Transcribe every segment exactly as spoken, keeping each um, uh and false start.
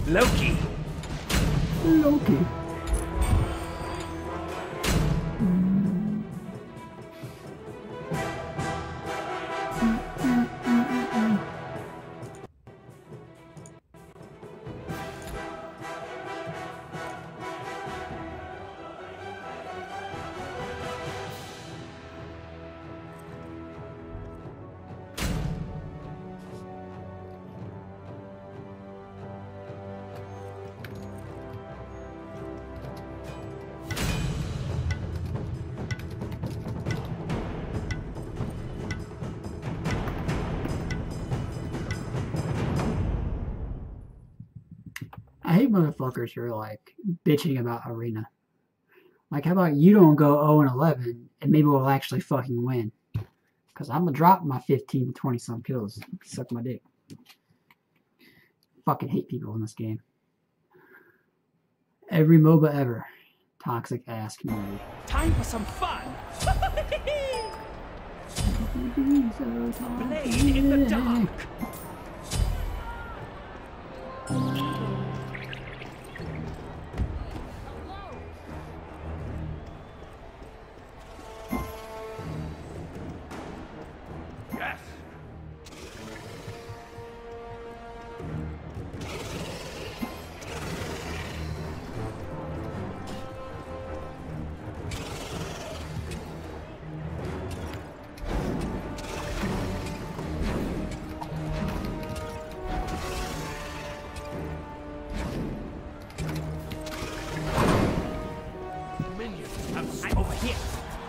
Loki. Loki. I hate motherfuckers who are like bitching about Arena. Like, how about you don't go oh and eleven and maybe we'll actually fucking win? Because I'm gonna drop my fifteen to twenty some kills. Suck my dick. Fucking hate people in this game. Every MOBA ever. Toxic ass community. Time for some fun. Blade in the dark. Yes. I'm over here.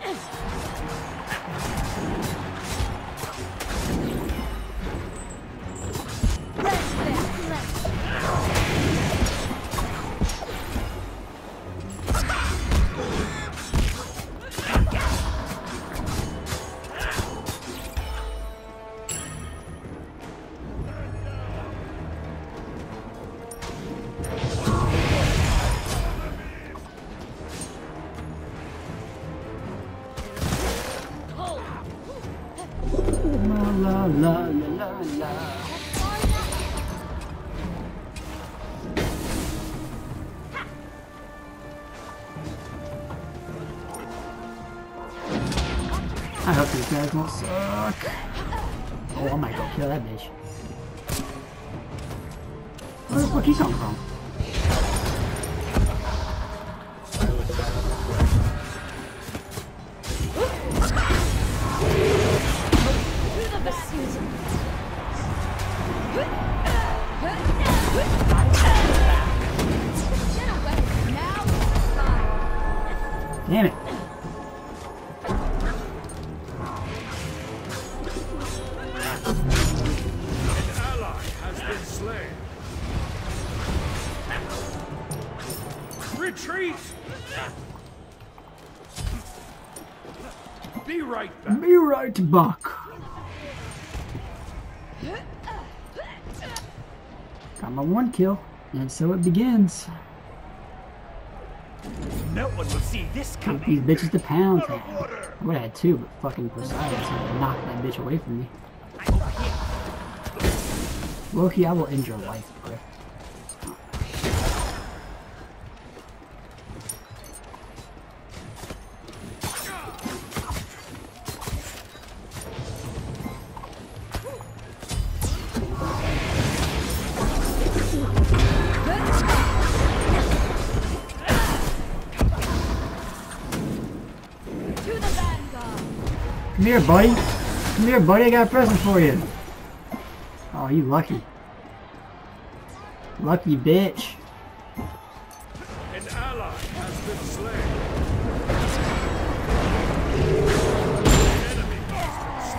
La la la la la. I hope these guys won't suck. Oh, I might go kill that bitch. Where the fuck he come from? Damn it. An ally has been slain. Retreat! Be right back. Be right back. Got my one kill, and so it begins. No one will see this Take coming. these bitches to pound town. I would have had two, but fucking Poseidon knocked that bitch away from me. I'm over here. Loki, I will end your life, bro. Come here, buddy. Come here, buddy. I got a present for you. Oh, you lucky. Lucky bitch. An ally has been slain. An enemy has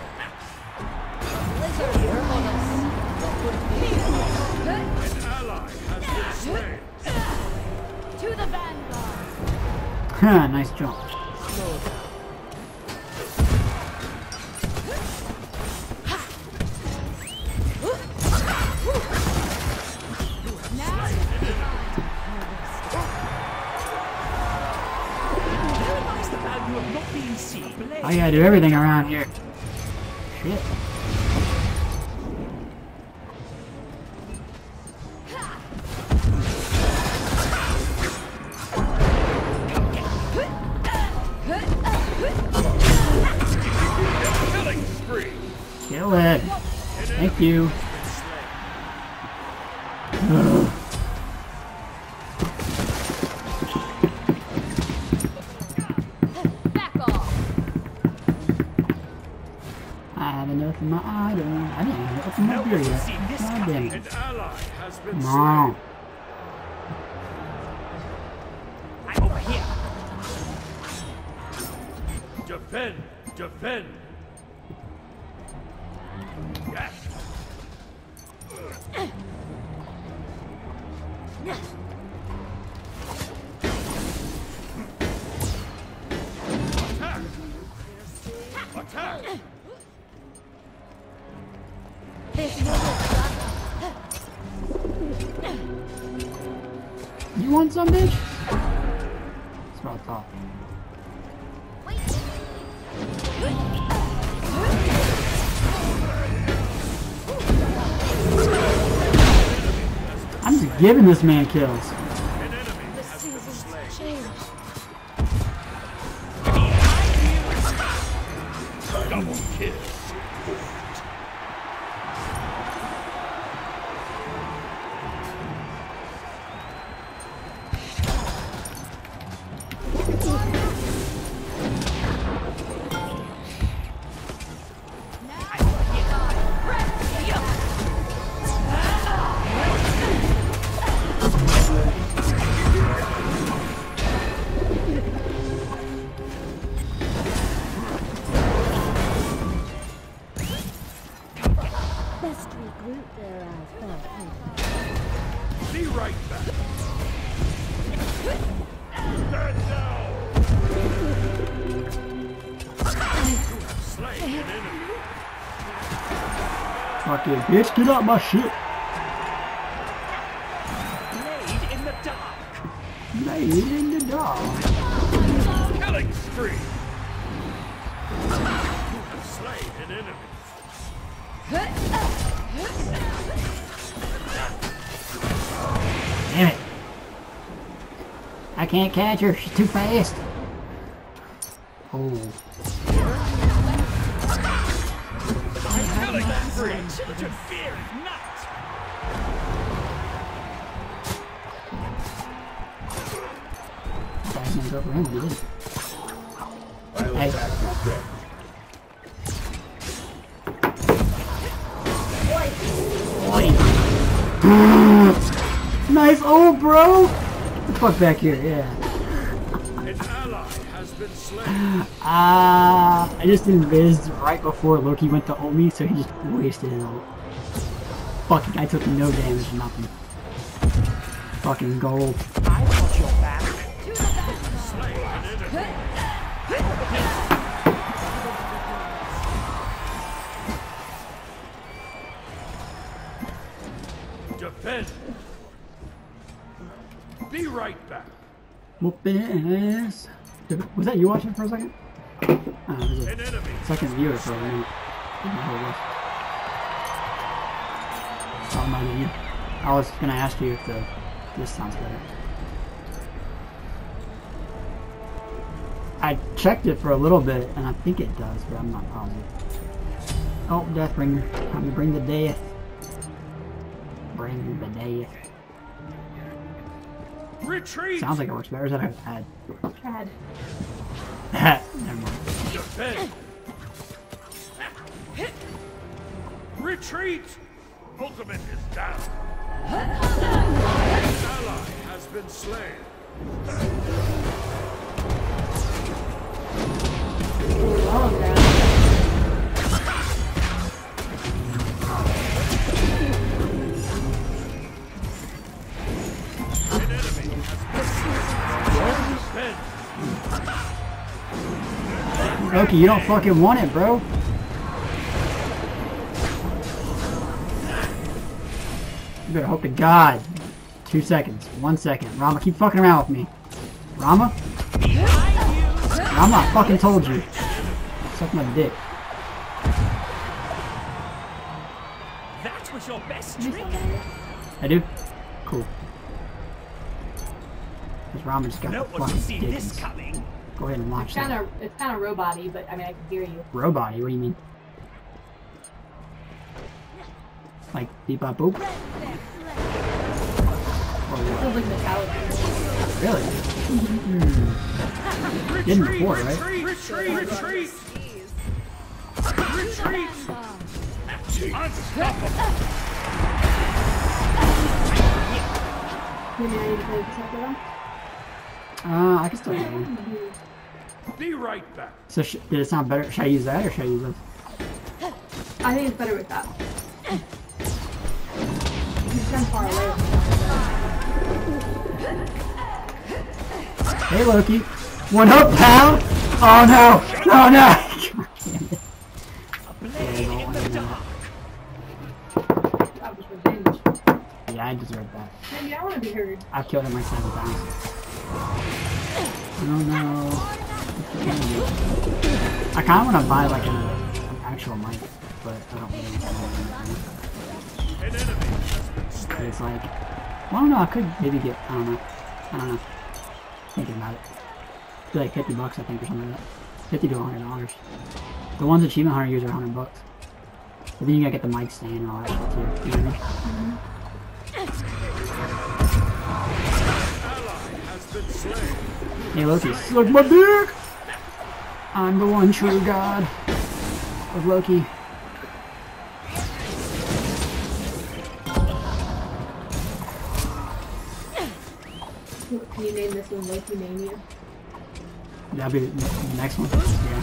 been slain. An ally has been slain. To the vanguard. Ha, nice jump. I gotta do everything around here. Shit. Fuck you. Ugh. Back off. I have enough in my item. I didn't even open my beer yet. See this God damn it. An ally has been Come on. slain. I'm over here. Defend, defend. Yes. Attack. Attack. This will stop. You want some, bitch? That's what I thought. I'm just giving this man kills. An enemy The has been seasons slain. change. Double kill. Best regroup their eyes. Be right back. Stand down. You have slain an enemy. Fuck you, bitch. Get out my shit. Blade in the dark. Made in the dark. Killing spree. You have slain an enemy. Damn it. I can't catch her. She's too fast. Oh. Killing spree. Children fear not. That's gonna go for him, dude. I'll Hey. attack you then. Nice ult, bro! Get the fuck back here, yeah. An ally has been slain. Ah, I just invis right before Loki went to ult me, so he just wasted his ult. Fucking, I took no damage, nothing. Fucking gold. I want your back. To the vanguard. Slain an enemy. Defend. Be right back. Whooping ass. Was that you watching for a second? Oh, it was a An enemy. second viewer for a minute. Didn't know who it was. Oh, not you. I was gonna ask you if the this sounds better. I checked it for a little bit, and I think it does, but I'm not positive. Oh, Deathbringer. Time to bring the death. Bring the death. Retreat. Sounds like it works better. Is that a ad? Chad. Never mind. Defend. Retreat. Ultimate is down. An ally has been slain. An enemy has been slain. Defend. Loki, you don't fucking want it, bro. You better hope to God. Two seconds. One second. Rama, keep fucking around with me. Rama? Rama, I fucking told you. Suck my dick. That was your best trick. I do? Cool. Because Rama just got No the one will fucking see this dick. coming. Go ahead and launch It's kind that. of it's kind of robot-y, but I mean I can hear you. Robot, what do you mean? Like beep bop boop. Feels like metallic. Really? Hmm. Didn't before, right? Retreat! Retreat! Retreat! Retreat! Unstoppable! Maybe I need to play this after that. Uh, I can still hear you. Be right back. So sh did it sound better? Should I use that or should I use this? I think it's better with that. He's kind of far away. Hey Loki. One up, pal! Oh no! Oh no! God damn it. A blade in the dark. That was revenge. Yeah, I deserve that. Maybe I want to be heard. I've killed him like seven times. I don't know. I kind of want to buy like a, an actual mic, but I don't really want An enemy has been to. slain. It's like, well, I don't know. I could maybe get. I don't know. I don't know. Thinking about it. It'd be like fifty bucks, I think, or something like that. Fifty to a hundred dollars. The ones Achievement Hunter use are a hundred bucks. But then you gotta get the mic stand and all that shit too. You know what I mean? Ally has been slain. Hey Loki, suck my dick! I'm the one true god of Loki. Can you name this one Loki Mania? That'll be the the next one. Yeah.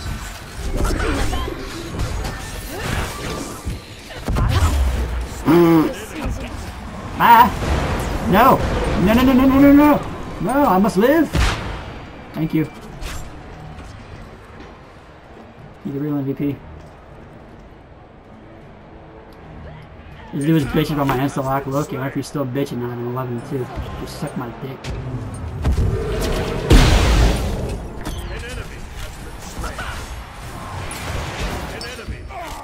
Ah! No! No, no, no, no, no, no, no! No, I must live! Thank you. You're the real M V P. This dude was bitching about my insta-lock Loki. Or if you're still bitching now at an eleven two. Just suck my dick. An enemy has been slain. An enemy has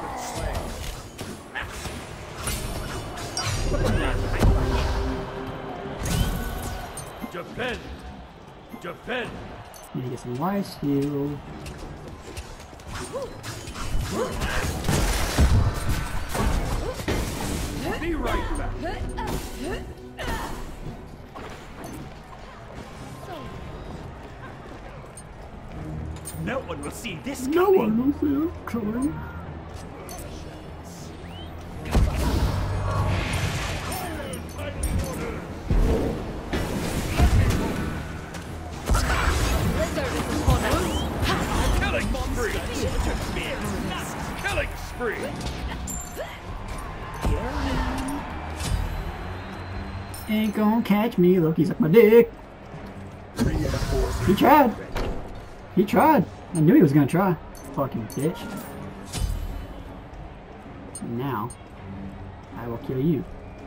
been slain. Defend! Defend! Need to get some life steal. Be right back. No one will see this No coming. one will see it coming. Killing spree! Killing spree! Ain't gonna catch me, Loki suck my dick. He tried. He tried. I knew he was gonna try. Fucking bitch. Now, I will kill you.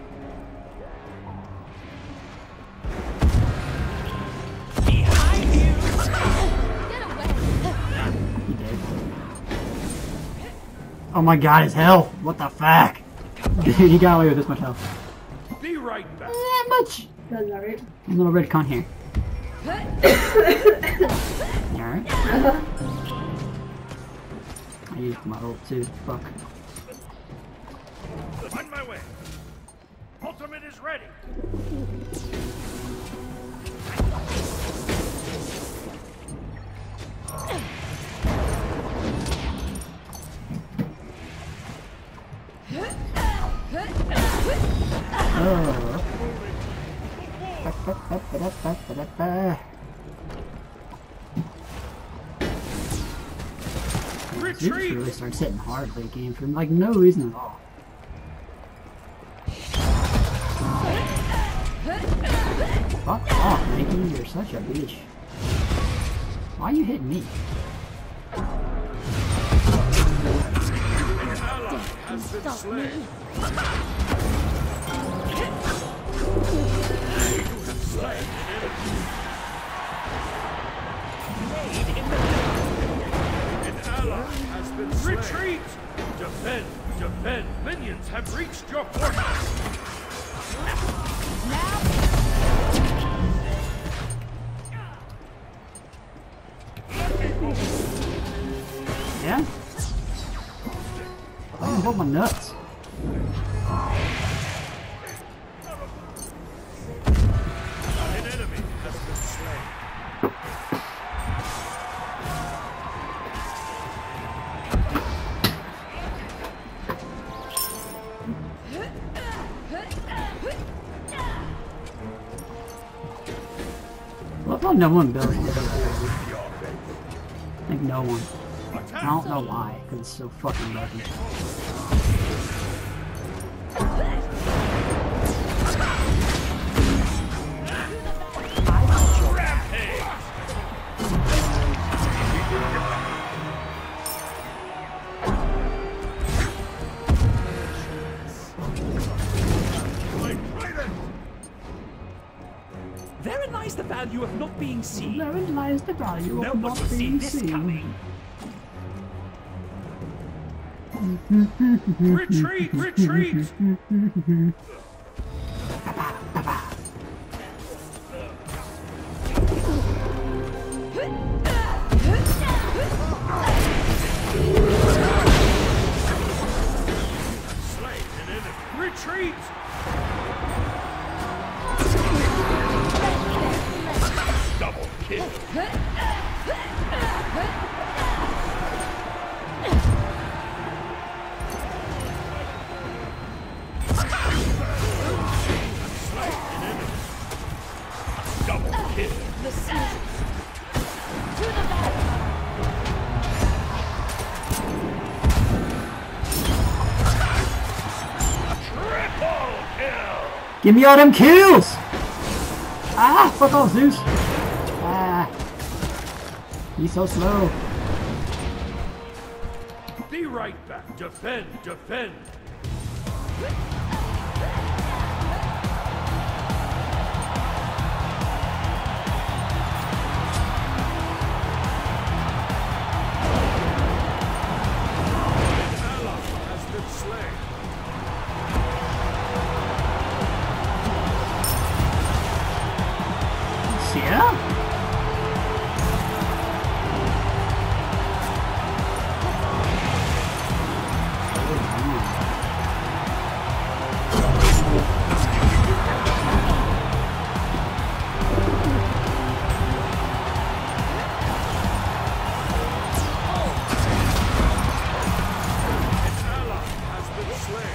Behind you. He did. Oh my god, his health! What the fuck? He got away with this much health. Be right back. That much! That's alright. A little red con here. Alright. I used my ult too. Fuck. On my way. Ultimate is ready. Oh. Ba-ba-ba-ba-ba-ba-ba. Dude just Retreat! really starts hitting hard late game for like no reason at all. Fuck off, Mikey. You're such a bitch. Why are you hitting me? An ally has been Stop slain. me. Slain an Blade in the dark. enemy. An ally has been slain. Retreat! Defend! Defend! Minions have reached your fortress! Yeah? I can hold my nuts. thought no one built it. I think no one. I don't know why, because it's so fucking broken. Therein lies the value of not being seen. Therein lies the value No of one not will see being this seen. coming. Retreat! Retreat! Slay an enemy. Retreat! Double kill. Slay an enemy. Double kill. The seasons. To the battle. Triple kill. Give me all them kills! Ah, fuck off, Zeus! Ah, he's so slow. Be right back. Defend, defend. An ally has been slain. Yeah? An ally has been slain.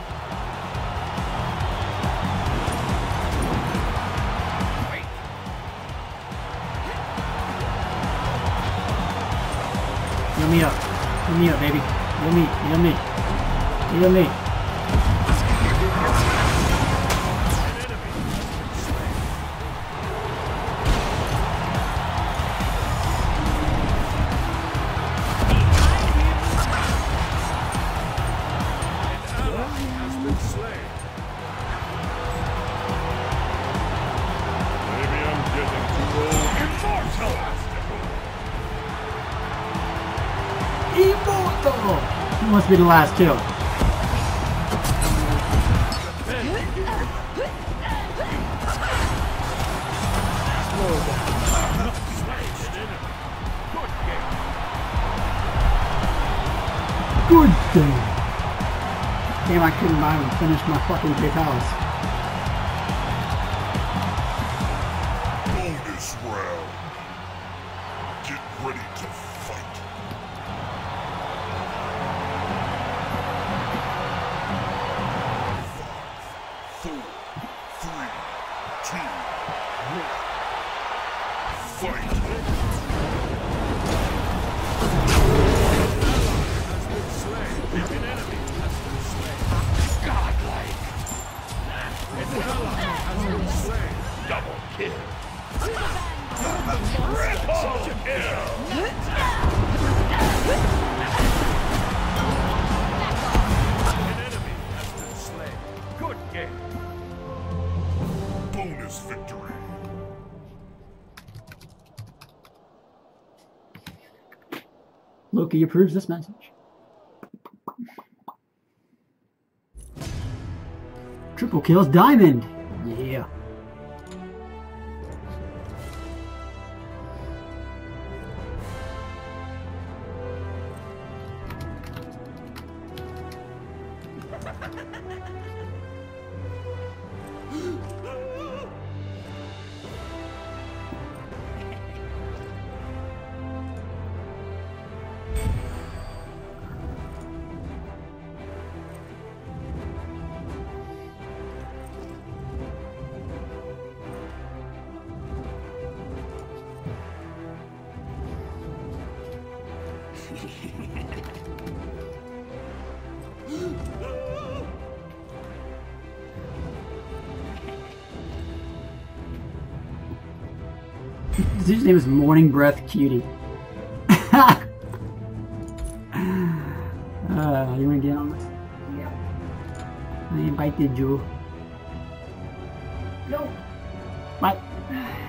Heal me up. Heal me up, baby. Heal me. Heal me. Heal me. An enemy has been slain. An ally has been slain. Maybe I'm getting too old. Immortal! Immortal! He must be the last kill. Good thing. Damn, I couldn't buy and finish my fucking big house. Bonus round. Get ready to fight. Five, four, three, two, one. Fight. Has been slain. An enemy has been slain. Godlike. An ally has been slain. Double kill. Triple kill. An enemy has been slain. Good game. Bonus victory. Loki approves this message. Triple kills Diamond. Yeah. His dude's name is Morning Breath Cutie. uh, you wanna get on this? Yeah. I invited you. No. Bye.